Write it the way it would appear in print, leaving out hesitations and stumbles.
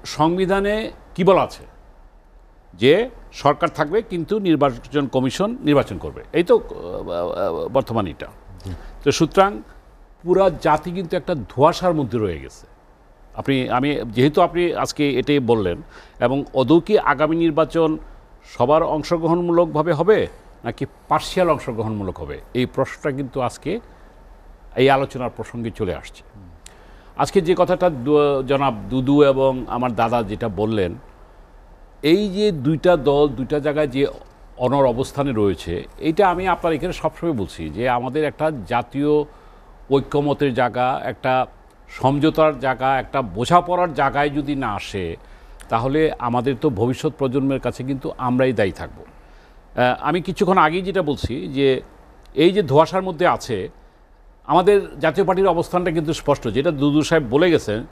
সংবিধানে কি বলা আছে যে সরকার থাকবে কিন্তু নির্বাচন কমিশন নির্বাচন করবে, এই তো বর্তমান এটা। তো সুতরাং পুরা জাতি কিন্তু একটা ধোঁয়াশার মধ্যে রয়ে গেছে। আমি যেহেতু আপনি আজকে এটাই বললেন, এবং অদৌ কি আগামী নির্বাচন সবার অংশগ্রহণমূলকভাবে হবে নাকি পার্শিয়াল অংশগ্রহণমূলক হবে, এই প্রশ্নটা কিন্তু আজকে এই আলোচনার প্রসঙ্গে চলে আসছে। আজকে যে কথাটা জনাব দুদু এবং আমার দাদা যেটা বললেন, এই যে দুইটা দল দুইটা জায়গায় যে অনড় অবস্থানে রয়েছে, এইটা আমি আপনার এখানে সবসময় বলছি যে আমাদের একটা জাতীয় ঐক্যমতের জায়গা, একটা সমঝোতার জায়গা, একটা বোঝাপড়ার জায়গায় যদি না আসে, তাহলে আমাদের তো ভবিষ্যৎ প্রজন্মের কাছে কিন্তু আমরাই দায়ী থাকব। আমি কিছুক্ষণ আগেই যেটা বলছি যে এই যে ধোঁয়াশার মধ্যে আছে, আমাদের জাতীয় পার্টির অবস্থানটা কিন্তু স্পষ্ট, যেটা দুদু সাহেব বলে গেছেন